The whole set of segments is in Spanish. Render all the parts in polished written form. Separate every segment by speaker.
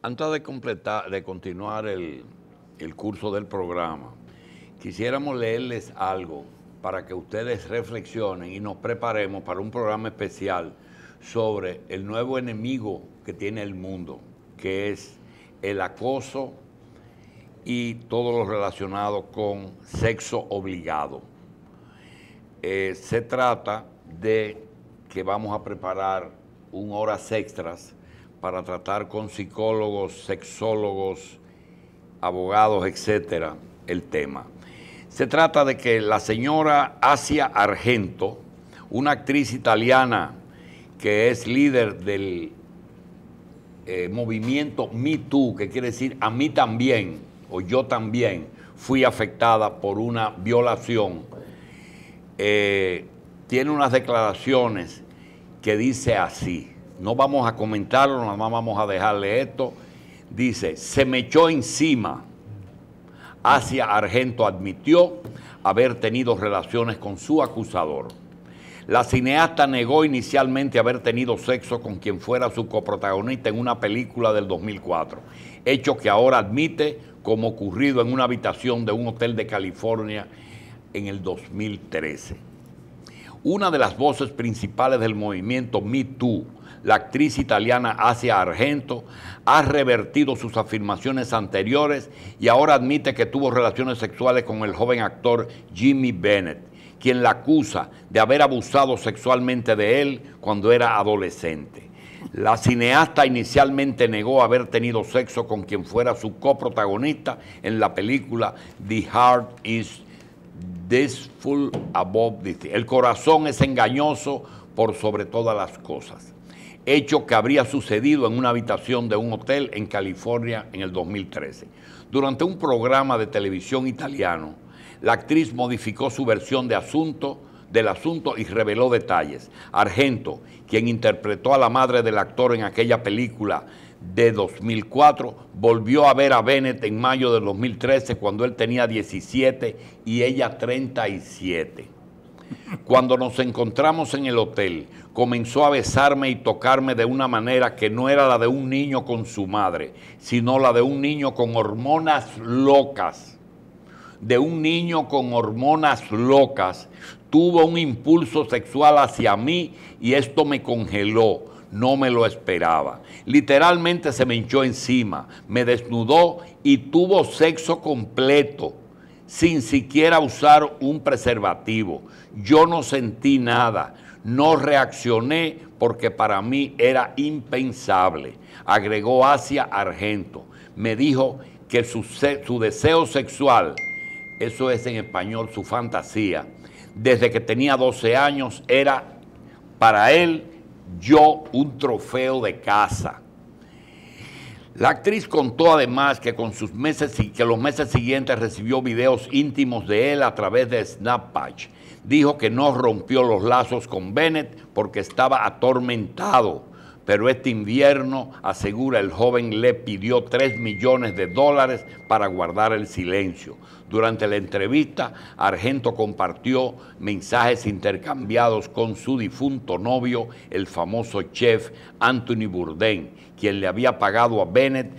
Speaker 1: Antes de continuar el curso del programa, quisiéramos leerles algo para que ustedes reflexionen y nos preparemos para un programa especial sobre el nuevo enemigo que tiene el mundo, que es el acoso y todo lo relacionado con sexo obligado. Se trata de que vamos a preparar horas extras para tratar con psicólogos, sexólogos, abogados, etcétera, el tema. Se trata de que la señora Asia Argento, una actriz italiana que es líder del movimiento Me Too, que quiere decir a mí también, o yo también fui afectada por una violación, tiene unas declaraciones que dice así. No vamos a comentarlo, nada más vamos a dejarle esto. Dice, se me echó encima. Asia Argento admitió haber tenido relaciones con su acusador. La cineasta negó inicialmente haber tenido sexo con quien fuera su coprotagonista en una película del 2004, hecho que ahora admite como ocurrido en una habitación de un hotel de California en el 2013. Una de las voces principales del movimiento Me Too, la actriz italiana Asia Argento, ha revertido sus afirmaciones anteriores y ahora admite que tuvo relaciones sexuales con el joven actor Jimmy Bennett, quien la acusa de haber abusado sexualmente de él cuando era adolescente. La cineasta inicialmente negó haber tenido sexo con quien fuera su coprotagonista en la película The Heart is Deceitful Above the Thing. El corazón es engañoso por sobre todas las cosas. Hecho que habría sucedido en una habitación de un hotel en California en el 2013. Durante un programa de televisión italiano, la actriz modificó su versión del asunto y reveló detalles. Argento, quien interpretó a la madre del actor en aquella película de 2004, volvió a ver a Bennett en mayo del 2013 cuando él tenía 17 y ella 37. Cuando nos encontramos en el hotel, comenzó a besarme y tocarme de una manera que no era la de un niño con su madre, sino la de un niño con hormonas locas. De un niño con hormonas locas, tuvo un impulso sexual hacia mí y esto me congeló, no me lo esperaba. Literalmente se me echó encima, me desnudó y tuvo sexo completo, sin siquiera usar un preservativo. Yo no sentí nada, no reaccioné porque para mí era impensable, agregó Asia Argento. Me dijo que su deseo sexual, eso es en español su fantasía, desde que tenía 12 años era para él yo un trofeo de caza. La actriz contó además que los meses siguientes recibió videos íntimos de él a través de Snapchat. Dijo que no rompió los lazos con Bennett porque estaba atormentado, pero este invierno, asegura, el joven le pidió $3 millones para guardar el silencio. Durante la entrevista, Argento compartió mensajes intercambiados con su difunto novio, el famoso chef Anthony Bourdain, quien le había pagado a Bennett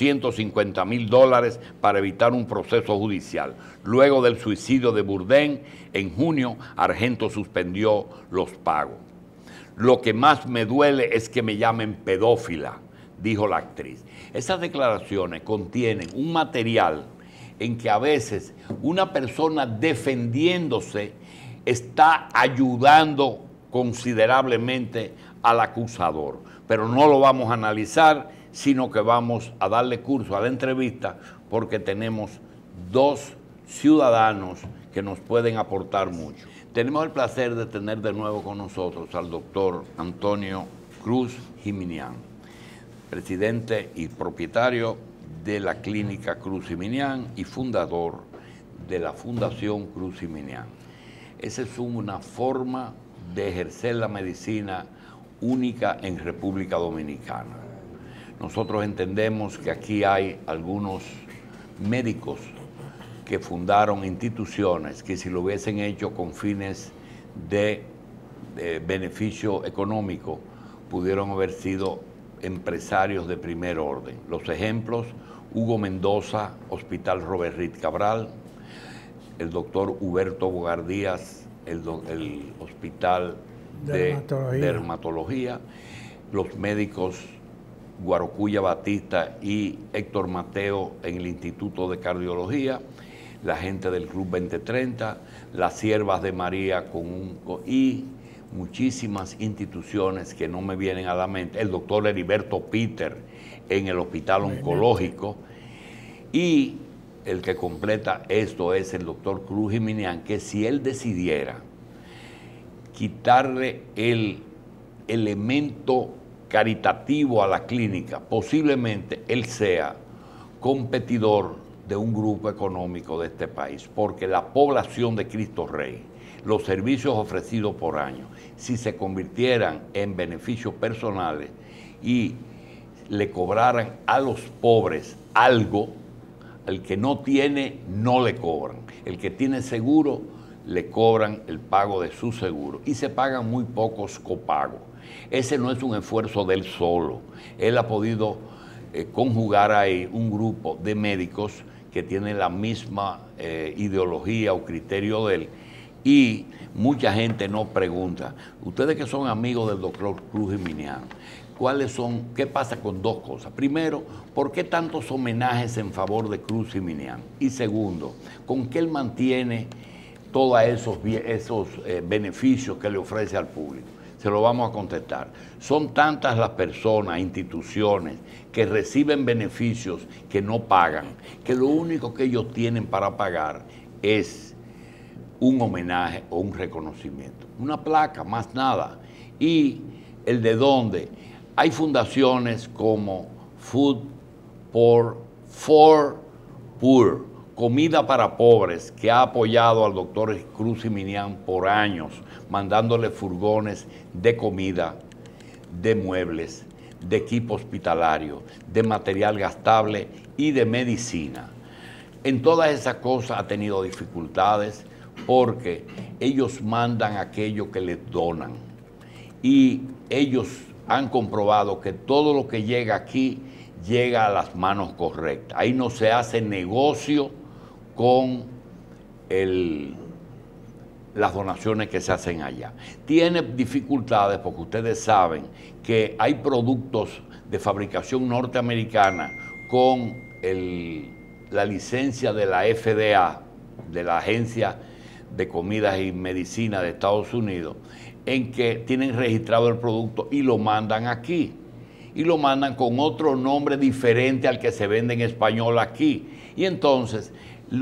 Speaker 1: $250,000 para evitar un proceso judicial. Luego del suicidio de Bourdain, en junio, Argento suspendió los pagos. Lo que más me duele es que me llamen pedófila, dijo la actriz. Esas declaraciones contienen un material en que a veces una persona defendiéndose está ayudando considerablemente al acusador. Pero no lo vamos a analizar, sino que vamos a darle curso a la entrevista porque tenemos dos ciudadanos que nos pueden aportar mucho. Tenemos el placer de tener de nuevo con nosotros al doctor Antonio Cruz Giminián, presidente y propietario de la Clínica Cruz Giminián y fundador de la Fundación Cruz Giminián. Esa es una forma de ejercer la medicina única en República Dominicana. Nosotros entendemos que aquí hay algunos médicos que fundaron instituciones que si lo hubiesen hecho con fines de beneficio económico pudieron haber sido empresarios de primer orden. Los ejemplos: Hugo Mendoza, Hospital Robert Reed Cabral; el doctor Huberto Bogar Díaz, el Hospital de Dermatología; los médicos Guarocuya Batista y Héctor Mateo en el Instituto de Cardiología; la gente del Club 2030, las Siervas de María y muchísimas instituciones que no me vienen a la mente, el doctor Heriberto Peter en el Hospital Oncológico, y el que completa esto es el doctor Cruz Giminián, que si él decidiera quitarle el elemento caritativo a la clínica, posiblemente él sea competidor de un grupo económico de este país, porque la población de Cristo Rey, los servicios ofrecidos por año, si se convirtieran en beneficios personales y le cobraran a los pobres algo, el que no tiene no le cobran, el que tiene seguro le cobran el pago de su seguro y se pagan muy pocos copagos. Ese no es un esfuerzo de él solo, él ha podido conjugar ahí un grupo de médicos que tienen la misma ideología o criterio de él, y mucha gente nos pregunta, ustedes que son amigos del doctor Cruz Giminián, ¿qué pasa con dos cosas? Primero, ¿por qué tantos homenajes en favor de Cruz Giminián? Y segundo, ¿con qué él mantiene todos esos beneficios que le ofrece al público? Se lo vamos a contestar. Son tantas las personas, instituciones, que reciben beneficios que no pagan, que lo único que ellos tienen para pagar es un homenaje o un reconocimiento. Una placa, más nada. Y el de dónde. Hay fundaciones como Food for Poor, Comida para Pobres, que ha apoyado al doctor Cruz Giminián por años, mandándole furgones de comida, de muebles, de equipo hospitalario, de material gastable y de medicina. En todas esas cosas ha tenido dificultades porque ellos mandan aquello que les donan y ellos han comprobado que todo lo que llega aquí llega a las manos correctas. Ahí no se hace negocio con las donaciones que se hacen allá. Tiene dificultades porque ustedes saben que hay productos de fabricación norteamericana con la licencia de la FDA, de la Agencia de Comidas y Medicina de Estados Unidos, en que tienen registrado el producto y lo mandan aquí. Y lo mandan con otro nombre diferente al que se vende en español aquí. Y entonces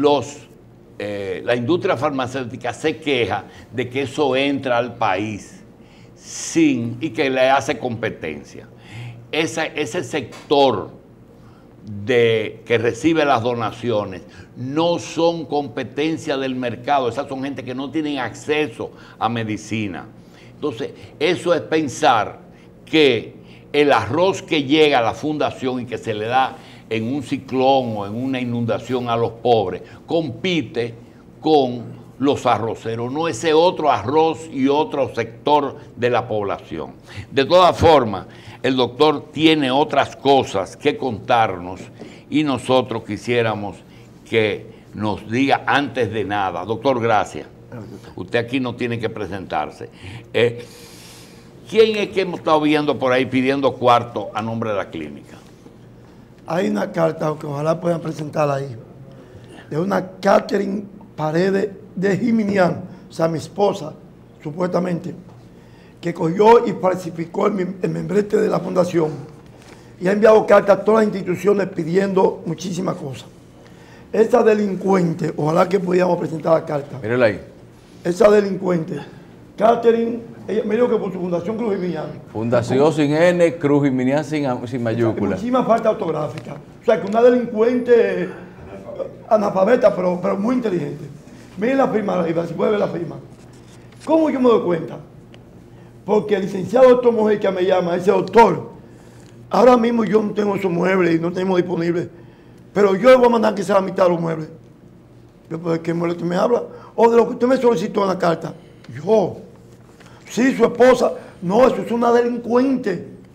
Speaker 1: la industria farmacéutica se queja de que eso entra al país y que le hace competencia. Ese sector que recibe las donaciones no son competencia del mercado, esas son gente que no tienen acceso a medicina. Entonces, eso es pensar que el arroz que llega a la fundación y que se le da en un ciclón o en una inundación a los pobres, compite con los arroceros, no ese otro arroz y otro sector de la población. De todas formas, el doctor tiene otras cosas que contarnos y nosotros quisiéramos que nos diga antes de nada. Doctor, gracias. Usted aquí no tiene que presentarse. ¿Quién es que hemos estado viendo por ahí pidiendo cuarto a nombre de la clínica?
Speaker 2: Hay una carta, que ojalá puedan presentarla ahí, de una Catherine Paredes de Giminián, o sea, mi esposa, supuestamente, que cogió y falsificó el membrete de la fundación y ha enviado cartas a todas las instituciones pidiendo muchísimas cosas. Esa delincuente, ojalá que pudiéramos presentar la carta.
Speaker 3: Mírala ahí.
Speaker 2: Esa delincuente, Catherine, ella me dijo que por su fundación Cruz Giminián.
Speaker 3: Fundación sin N, Cruz Giminián sin mayúscula.
Speaker 2: Muchísima falta ortográfica. O sea, que una delincuente analfabeta, pero muy inteligente. Miren la firma, si puede ver la firma. ¿Cómo yo me doy cuenta? Porque el licenciado doctor Mojica me llama, dice, doctor, ahora mismo yo no tengo esos muebles y no tenemos disponibles, pero yo le voy a mandar que sea la mitad de los muebles. Yo, pues, ¿de qué mueble usted me habla? O de lo que usted me solicitó en la carta. Yo, sí, su esposa, no, eso es una delincuente.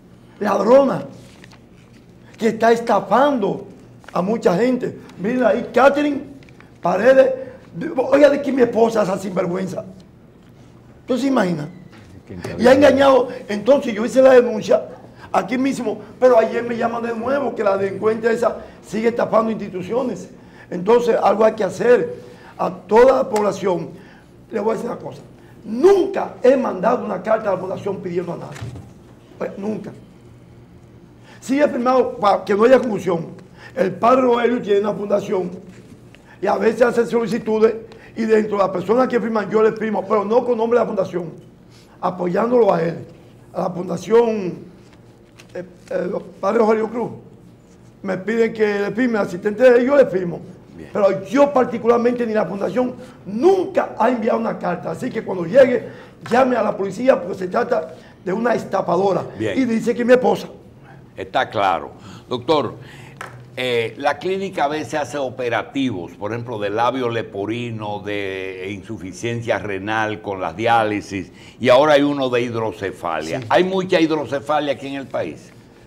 Speaker 2: ladrona que está estafando a mucha gente. Miren ahí, Catherine Paredes. Oiga, de que mi esposa es esa sinvergüenza. ¿Tú se imaginas? Y ha engañado. Entonces yo hice la denuncia aquí mismo, pero ayer me llaman de nuevo que la delincuencia esa sigue estafando instituciones. Entonces algo hay que hacer. A toda la población, le voy a decir una cosa. Nunca he mandado una carta a la población pidiendo a nadie. Pues, nunca. Sí he firmado, para que no haya confusión, el padre Rogelio tiene una fundación y a veces hace solicitudes y dentro de las personas que firman yo le firmo, pero no con nombre de la fundación, apoyándolo a él, a la fundación padre Rogelio Cruz. Me piden que le firme, el asistente de ellos le firmo. Bien. Pero yo particularmente ni la fundación nunca ha enviado una carta. Así que cuando llegue, llame a la policía porque se trata de una estafadora. Bien. Y dice que es mi esposa.
Speaker 1: Está claro. Doctor, la clínica a veces hace operativos, por ejemplo, de labio leporino, de insuficiencia renal con las diálisis, y ahora hay uno de hidrocefalia. Sí. ¿Hay mucha hidrocefalia aquí en el país?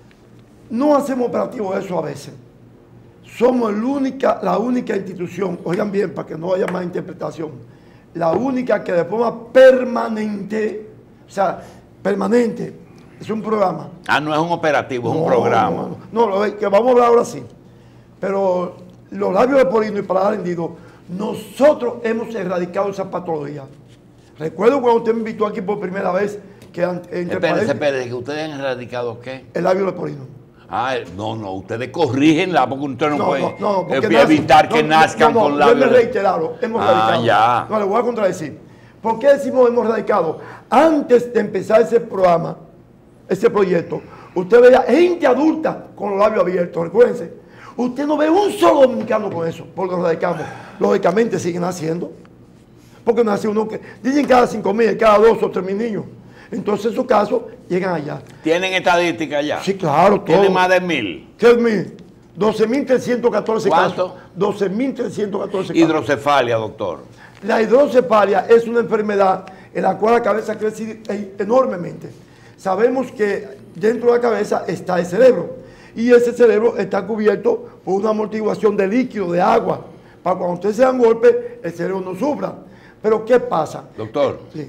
Speaker 2: No hacemos operativos de eso a veces. Somos la única institución, oigan bien para que no haya más interpretación, la única que de forma permanente, o sea, permanente, es un programa.
Speaker 1: Ah, no es un operativo, es un programa.
Speaker 2: No, que vamos a hablar ahora sí. Pero los labios leporinos y paladar hendido, nosotros hemos erradicado esa patología. Recuerdo cuando usted me invitó aquí por primera vez que
Speaker 1: espérese, que ustedes han erradicado ¿qué?
Speaker 2: El labio leporino.
Speaker 1: Ah, no, ustedes corrígenla porque usted no puede evitar que nazcan con labios.
Speaker 2: Yo me reiteraron, hemos erradicado.
Speaker 1: Ya.
Speaker 2: No, le voy a contradecir. ¿Por qué decimos hemos erradicado? Antes de empezar ese programa, ese proyecto, usted veía gente adulta con los labios abiertos, recuérdense. Usted no ve un solo dominicano con eso, porque los radicamos. Lógicamente siguen haciendo. Porque nace uno que, dicen cada 5,000, cada 2 o 3,000 niños. Entonces, en su caso, llegan allá.
Speaker 1: ¿Tienen estadística ya?
Speaker 2: Sí, claro.
Speaker 1: ¿Tienen más de 1,000?
Speaker 2: 3,000. 12,314 casos. 12,314 casos.
Speaker 1: Hidrocefalia, doctor.
Speaker 2: La hidrocefalia es una enfermedad en la cual la cabeza crece enormemente. Sabemos que dentro de la cabeza está el cerebro. Y ese cerebro está cubierto por una amortiguación de líquido, de agua. Para cuando usted se da un golpe, el cerebro no sufra. Pero ¿qué pasa?
Speaker 1: Doctor.
Speaker 2: Sí.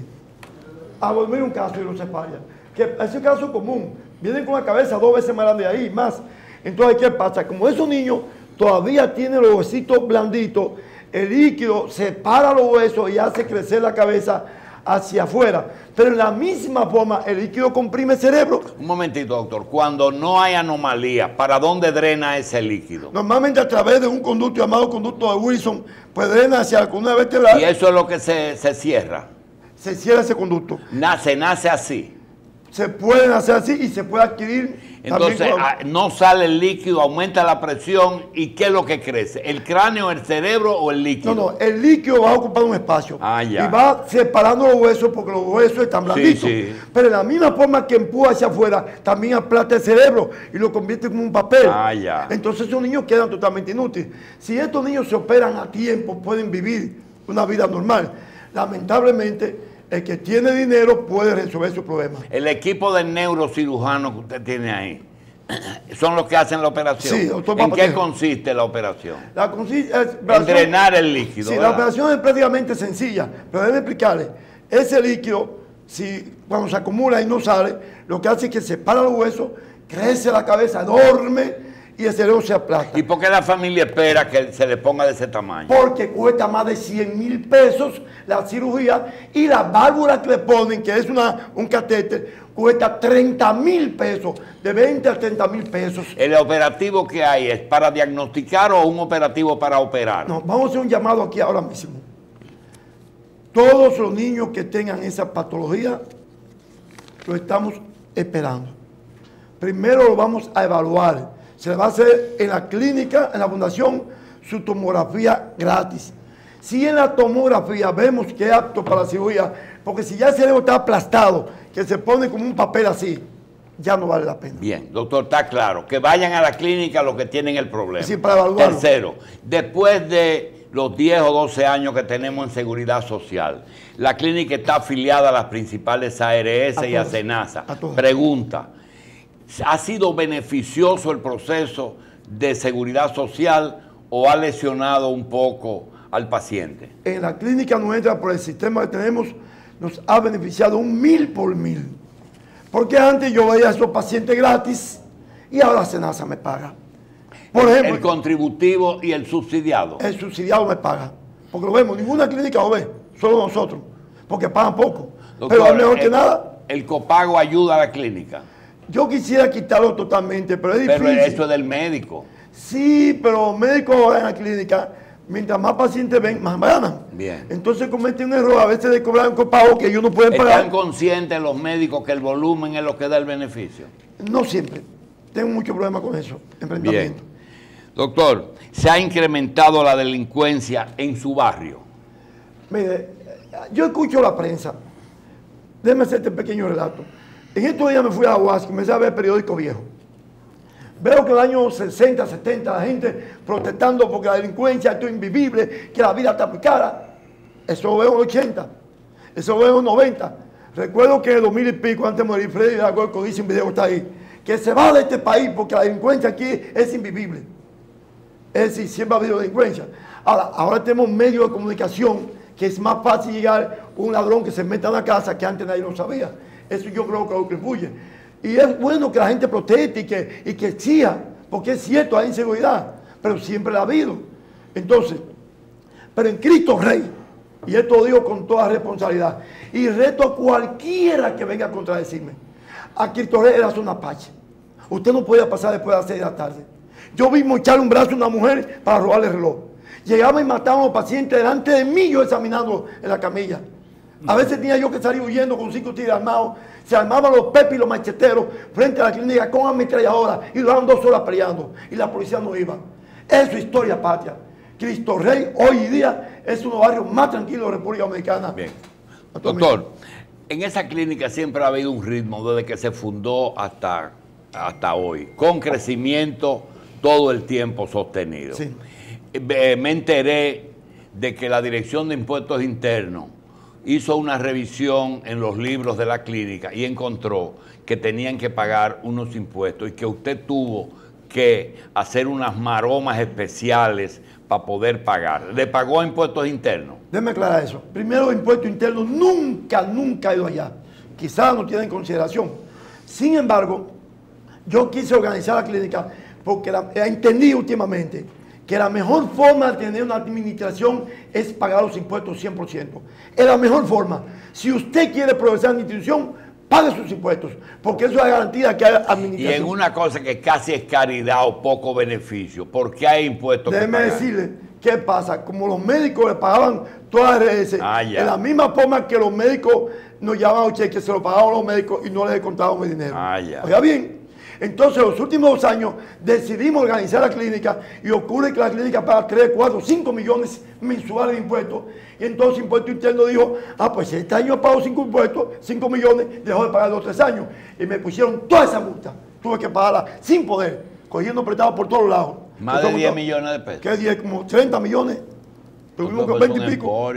Speaker 2: A volver un caso de hidrocefalia. Que es un caso común. Vienen con la cabeza 2 veces más grande de ahí, más. Entonces, ¿qué pasa? Como esos niños todavía tienen los huesitos blanditos, el líquido separa los huesos y hace crecer la cabeza hacia afuera. Pero en la misma forma, el líquido comprime el cerebro.
Speaker 1: Un momentito, doctor. Cuando no hay anomalía, ¿para dónde drena ese líquido?
Speaker 2: Normalmente a través de un conducto llamado conducto de Wilson, pues drena hacia la columna vertebral.
Speaker 1: ¿Y eso es lo que se cierra?
Speaker 2: Se cierra ese conducto.
Speaker 1: Nace así.
Speaker 2: Se pueden hacer así y se puede adquirir.
Speaker 1: Entonces, no sale el líquido, aumenta la presión. ¿Y qué es lo que crece? ¿El cráneo, el cerebro o el líquido?
Speaker 2: No, el líquido va a ocupar un espacio.
Speaker 1: Ah, ya.
Speaker 2: Y va separando los huesos porque los huesos están blanditos.
Speaker 1: Sí.
Speaker 2: Pero de la misma forma que empuja hacia afuera, también aplasta el cerebro y lo convierte como un papel.
Speaker 1: Ah, ya.
Speaker 2: Entonces esos niños quedan totalmente inútiles. Si estos niños se operan a tiempo, pueden vivir una vida normal. Lamentablemente, el que tiene dinero puede resolver su problema.
Speaker 1: El equipo de neurocirujanos que usted tiene ahí, ¿son los que hacen la operación?
Speaker 2: Sí, doctor.
Speaker 1: ¿En qué consiste la operación?
Speaker 2: En
Speaker 1: drenar el líquido.
Speaker 2: Sí, ¿verdad? La operación es prácticamente sencilla, pero déjeme explicarle. Ese líquido, cuando se acumula y no sale, lo que hace es que separa los huesos, crece la cabeza enorme y el cerebro se aplasta.
Speaker 1: ¿Y por qué la familia espera que se le ponga de ese tamaño?
Speaker 2: Porque cuesta más de 100,000 pesos la cirugía y la válvula que le ponen, que es un catéter, cuesta 30,000 pesos, de 20 a 30,000 pesos.
Speaker 1: ¿El operativo que hay es para diagnosticar o un operativo para operar?
Speaker 2: No, vamos a hacer un llamado aquí ahora mismo. Todos los niños que tengan esa patología, lo estamos esperando. Primero lo vamos a evaluar. Se le va a hacer en la clínica, en la fundación, su tomografía gratis. Si en la tomografía vemos que es apto para la cirugía, porque si ya el cerebro está aplastado, que se pone como un papel así, ya no vale la pena.
Speaker 1: Bien, doctor, está claro. Que vayan a la clínica los que tienen el problema.
Speaker 2: Sí, para evaluarlo.
Speaker 1: Tercero, después de los 10 o 12 años que tenemos en seguridad social, la clínica está afiliada a las principales ARS y a SENASA. Pregunta. ¿Ha sido beneficioso el proceso de seguridad social o ha lesionado un poco al paciente?
Speaker 2: En la clínica nuestra, por el sistema que tenemos, nos ha beneficiado 1000 por 1000. Porque antes yo veía a esos pacientes gratis y ahora Senasa me paga. Por ejemplo,
Speaker 1: el contributivo y el subsidiado.
Speaker 2: El subsidiado me paga. Porque lo vemos, ninguna clínica lo ve, solo nosotros. Porque pagan poco.
Speaker 1: Doctor,
Speaker 2: pero es mejor que nada.
Speaker 1: ¿El copago ayuda a la clínica?
Speaker 2: Yo quisiera quitarlo totalmente, pero es difícil.
Speaker 1: Pero eso es del médico.
Speaker 2: Sí, pero los médicos ahora en la clínica, mientras más pacientes ven, más ganan.
Speaker 1: Bien.
Speaker 2: Entonces cometen un error a veces de cobrar un copago que ellos no pueden pagar.
Speaker 1: ¿Están conscientes los médicos que el volumen es lo que da el beneficio?
Speaker 2: No siempre. Tengo mucho problema con eso, enfrentamiento.
Speaker 1: Bien. Doctor, ¿se ha incrementado la delincuencia en su barrio?
Speaker 2: Mire, yo escucho la prensa. Déjeme hacer este pequeño relato. En estos días me fui a la UAS y comencé a ver periódicos viejos. Veo que en los años 60, 70 la gente protestando porque la delincuencia esto es invivible, que la vida está muy cara. Eso lo veo en los 80, eso lo veo en los 90. Recuerdo que en el 2000 y pico, antes de morir, Freddy Gorco dice un video que está ahí, que se va de este país porque la delincuencia aquí es invivible. Es decir, siempre ha habido delincuencia. Ahora tenemos medios de comunicación que es más fácil llegar un ladrón que se meta en la casa que antes nadie lo sabía. Eso yo creo que lo contribuye. Y es bueno que la gente proteste y que exija, porque es cierto, hay inseguridad, pero siempre la ha habido. Entonces, pero en Cristo Rey, y esto lo digo con toda responsabilidad, y reto a cualquiera que venga a contradecirme, a Cristo Rey era una pacha. Usted no podía pasar después de las 6 de la tarde. Yo vi echarle un brazo a una mujer para robarle el reloj. Llegaban y mataban a los pacientes delante de mí, yo examinando en la camilla. A veces tenía yo que salir huyendo con 5 tigres armados. Se armaban los pepis y los macheteros frente a la clínica con ametralladoras y duraban 2 horas peleando y la policía no iba. Es su historia patria. Cristo Rey hoy día es uno de los barrios más tranquilos de la República Dominicana.
Speaker 1: Bien. Doctor, en esa clínica siempre ha habido un ritmo desde que se fundó hasta hoy, con crecimiento todo el tiempo sostenido.
Speaker 2: Sí.
Speaker 1: Me enteré de que la Dirección de Impuestos Internos hizo una revisión en los libros de la clínica y encontró que tenían que pagar unos impuestos y que usted tuvo que hacer unas maromas especiales para poder pagar. ¿Le pagó impuestos internos?
Speaker 2: Déjeme aclarar eso. Primero, impuestos internos nunca ha ido allá. Quizás no tienen en consideración. Sin embargo, yo quise organizar la clínica porque entendí últimamente que la mejor forma de tener una administración es pagar los impuestos 100%. Es la mejor forma. Si usted quiere progresar en la institución, pague sus impuestos, porque eso es la garantía que hay administración.
Speaker 1: Y en una cosa que casi es caridad o poco beneficio, ¿por qué hay impuestos que
Speaker 2: Déjeme
Speaker 1: pagar?
Speaker 2: decirle qué pasa. Como los médicos le pagaban todas las RS, de la misma forma que los médicos nos llamaban a cheques, se lo pagaban los médicos y no les descontaban el dinero. Oiga bien. Entonces, los últimos 2 años decidimos organizar la clínica y ocurre que la clínica paga 3, 4, 5 millones mensuales de impuestos. Y entonces Impuesto Interno dijo, pues este año pago 5 millones, dejó de pagar 2 o 3 años. Y me pusieron toda esa multa. Tuve que pagarla sin poder, cogiendo prestado por todos lados.
Speaker 1: Más de 10 millones de pesos.
Speaker 2: ¿Qué 10? Como 30 millones. Tuvimos que 20 y pico.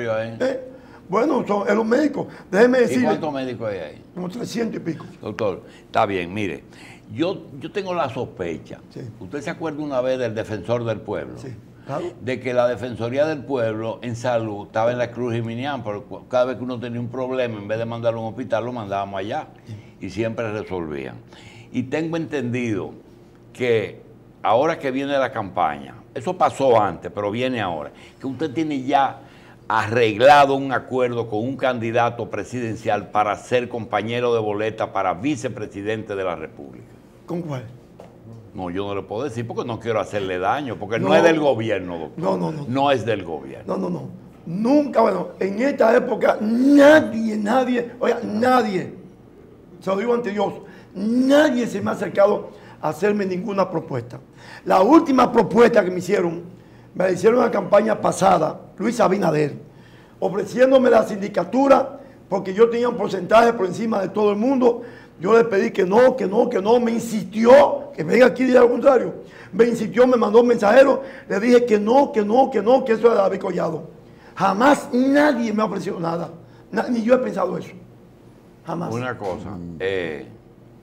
Speaker 2: Bueno, son los médicos. Déjeme decirle.
Speaker 1: ¿Y cuántos médicos hay ahí?
Speaker 2: Como 300 y pico.
Speaker 1: Doctor, está bien, mire. Yo tengo la sospecha, sí. ¿Usted se acuerda una vez del Defensor del Pueblo?
Speaker 2: Sí, claro.
Speaker 1: De que la Defensoría del Pueblo en salud estaba en la Cruz Jiminián, pero cada vez que uno tenía un problema, en vez de mandarlo a un hospital, lo mandábamos allá y siempre resolvían. Y tengo entendido que ahora que viene la campaña, eso pasó antes, pero viene ahora, que usted tiene ya arreglado un acuerdo con un candidato presidencial para ser compañero de boleta para vicepresidente de la República.
Speaker 2: ¿Con cuál?
Speaker 1: No, yo no le puedo decir porque no quiero hacerle daño, porque no es del gobierno, doctor.
Speaker 2: No.
Speaker 1: No es del gobierno.
Speaker 2: No. Nunca, bueno, en esta época nadie, se lo digo ante Dios, nadie se me ha acercado a hacerme ninguna propuesta. La última propuesta que me hicieron en la campaña pasada, Luis Abinader, ofreciéndome la sindicatura, porque yo tenía un porcentaje por encima de todo el mundo. Yo le pedí que no, me insistió, que venga aquí y diga lo contrario. Me insistió, me mandó un mensajero, le dije que no, que eso era David Collado. Jamás nadie me ha ofrecido nada, ni yo he pensado eso. Jamás.
Speaker 1: Una cosa,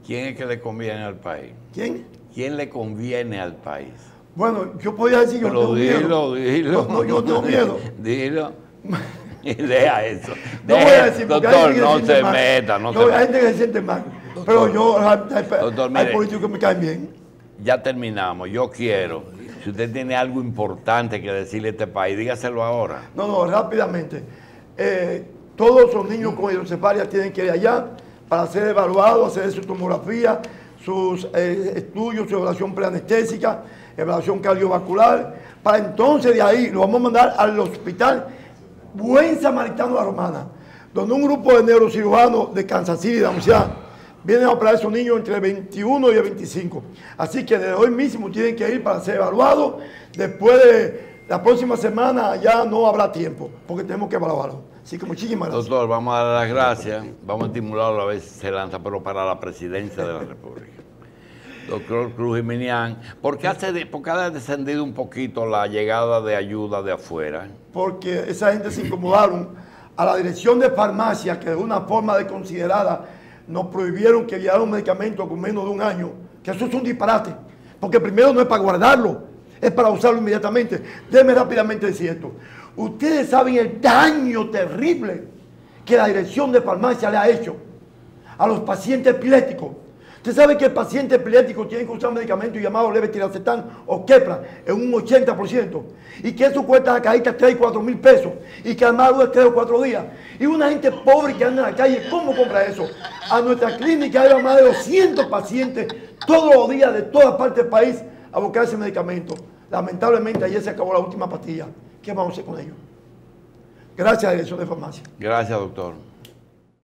Speaker 1: ¿Quién es que le conviene al país?
Speaker 2: ¿Quién?
Speaker 1: ¿Quién le conviene al país?
Speaker 2: Bueno, yo podría decir que yo
Speaker 1: Pero
Speaker 2: no tengo
Speaker 1: dilo,
Speaker 2: miedo.
Speaker 1: dilo.
Speaker 2: No, yo tengo miedo.
Speaker 1: Dilo. Y deja eso.
Speaker 2: No voy a decir, porque
Speaker 1: Doctor,
Speaker 2: hay gente que
Speaker 1: no
Speaker 2: siente
Speaker 1: se
Speaker 2: mal.
Speaker 1: meta, no
Speaker 2: No,
Speaker 1: se
Speaker 2: hay
Speaker 1: meta.
Speaker 2: gente que se siente mal. Pero yo,
Speaker 1: Doctor,
Speaker 2: hay
Speaker 1: mire.
Speaker 2: políticos que me caen bien.
Speaker 1: Ya terminamos. Yo quiero, si usted tiene algo importante que decirle a este país, dígaselo ahora.
Speaker 2: No, rápidamente. Todos los niños con hidrocefalia tienen que ir allá para ser evaluados, hacer su tomografía, sus estudios, su evaluación preanestésica, evaluación cardiovascular. Para entonces de ahí lo vamos a mandar al hospital Buen Samaritano de la Romana, donde un grupo de neurocirujanos de Kansas City, de Anunciar, vienen a operar a esos niños entre el 21 y el 25. Así que desde hoy mismo tienen que ir para ser evaluados. Después de la próxima semana ya no habrá tiempo, porque tenemos que evaluarlo. Así que muchísimas gracias.
Speaker 1: Doctor, vamos a dar las gracias. Vamos a estimularlo a ver si se lanza, pero para la presidencia de la República. Doctor Cruz Jiminián, ¿por qué ha descendido un poquito la llegada de ayuda de afuera?
Speaker 2: Porque esa gente se incomodaron a la dirección de farmacia, que de una forma desconsiderada nos prohibieron que llevaran un medicamento con menos de un año, que eso es un disparate, porque primero no es para guardarlo, es para usarlo inmediatamente. Déjenme rápidamente decir esto. Ustedes saben el daño terrible que la dirección de farmacia le ha hecho a los pacientes epilépticos. Usted sabe que el paciente epiléptico tiene que usar un medicamento llamado levetiracetam o Keppra en un 80%, y que eso cuesta la cajita 3 y 4 mil pesos, y que además dura 3 o 4 días. Y una gente pobre que anda en la calle, ¿cómo compra eso? A nuestra clínica hay más de 200 pacientes todos los días de todas partes del país a buscar ese medicamento. Lamentablemente ayer se acabó la última pastilla. ¿Qué vamos a hacer con ellos? Gracias a la dirección de farmacia.
Speaker 1: Gracias, doctor.